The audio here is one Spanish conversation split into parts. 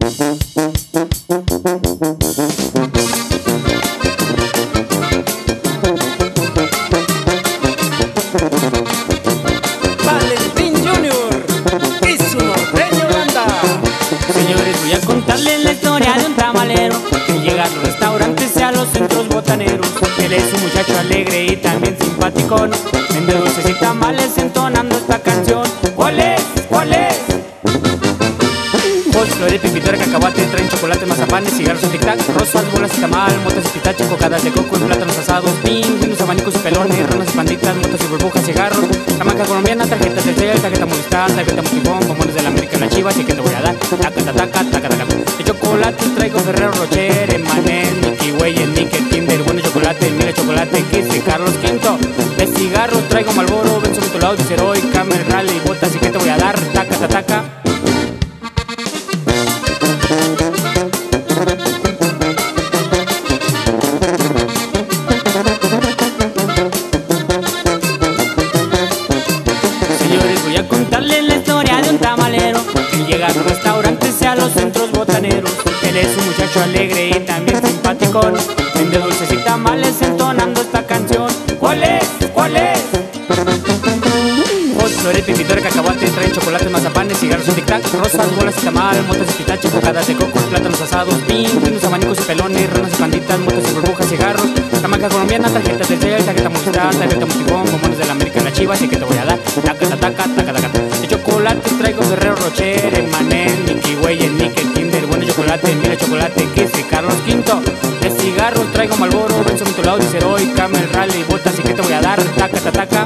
Valentín Junior y su norteño banda. Señores, voy a contarles la historia de un tamalero que llega a los restaurantes y a los centros botaneros. Él es un muchacho alegre y también simpaticón, vende dulces y tamales entonando esta canción. ¿Cuál es? ¿Cuál es? Flores, pipitera, cacahuate, traen chocolate, mazapanes, cigarros, tic-tac, rosas, bolas y tamal, motas y pistachos, cocadas de coco y plátanos asados, pingüinos, abanicos y pelones, ranas y panditas, motas y burbujas, cigarros, hamaca colombiana, tarjetas de Cel, tarjeta Movistar, tarjeta Multifón, bombones de la América, la Chivas y que te voy a dar, taca, taca, taca, taca, taca. De chocolate traigo Ferrero Rocher, Emanuel, Mickey Way, el Nicker, Kinder, bueno chocolate, mira chocolate, Kiss y Carlos V. De cigarros traigo Marlboro, Benzo, Mitolao, Diceroy, Camel, Rally, botas y que te voy a dar, taca, taca, taca. Señores, voy a contarles la historia de un tamalero que llega a los restaurantes y a los centros botaneros. Él es un muchacho alegre y también simpaticón, vende dulces y tamales entonando esta canción. ¿Cuál es? ¿Cuál es? Flores, pipitores, cacahuate, traen chocolates, mazapanes, cigarros, tic-tac, rosas, bolas y tamal, motas y pistachos, cocadas de coco, plátanos asados, pingüinos, abanicos y pelones, ranas y panditas, motas y burbujas, cigarros, hamaca colombiana, tarjetas de Cel, tarjeta Movistar, tarjeta Multifón, bombones de la América, la Chivas y que te voy a dar, taca, taca, taca, taca, taca. De chocolate traigo Ferrero Rocher, Emanuel, Mickey Way, el Nicker, Kinder, bueno chocolate, mira chocolate, Kiss y Carlos V. De cigarros traigo Marlboro, Benzo, Mitolao, Diceroy, Camel, Rally, botas y que te voy a dar, taca, taca, taca.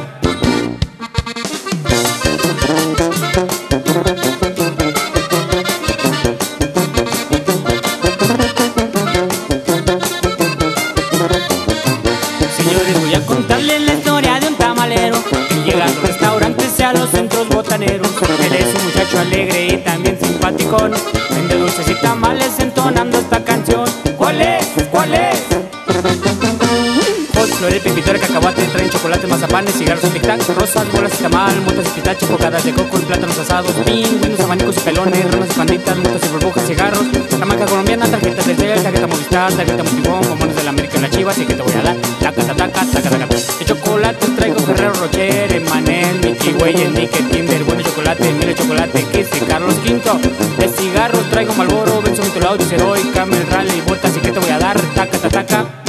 Señores, voy a contarles la historia de un tamalero que llega a los restaurantes y a los centros botaneros. Él es un muchacho alegre y también simpaticón, vende dulces y tamales entonando esta canción. ¿Cuál es? ¿Cuál es? Flores, pipitera, cacahuate, traen chocolate, mazapanes, cigarros, tic-tac, rosas, bolas y tamal, motas y pistachos, cocadas de coco y plátanos asados, pingüinos, abanicos y pelones, ranas y panditas, motas y burbujas, cigarros, hamaca colombiana, tarjetas de Cel, tarjeta Movistar, tarjeta Multifón, bombones de la América, la Chivas y que te voy a dar, taca, taca, taca, taca, taca. De chocolate traigo Ferrero Rocher, Emanuel, Mickey Way, el Nicker, Kinder, bueno chocolate, mira chocolate, Kiss y Carlos V. De cigarros traigo Marlboro, Benzo, Mitolao, Diceroy, Camel, Rally, botas y que te voy a dar, taca, taca, taca.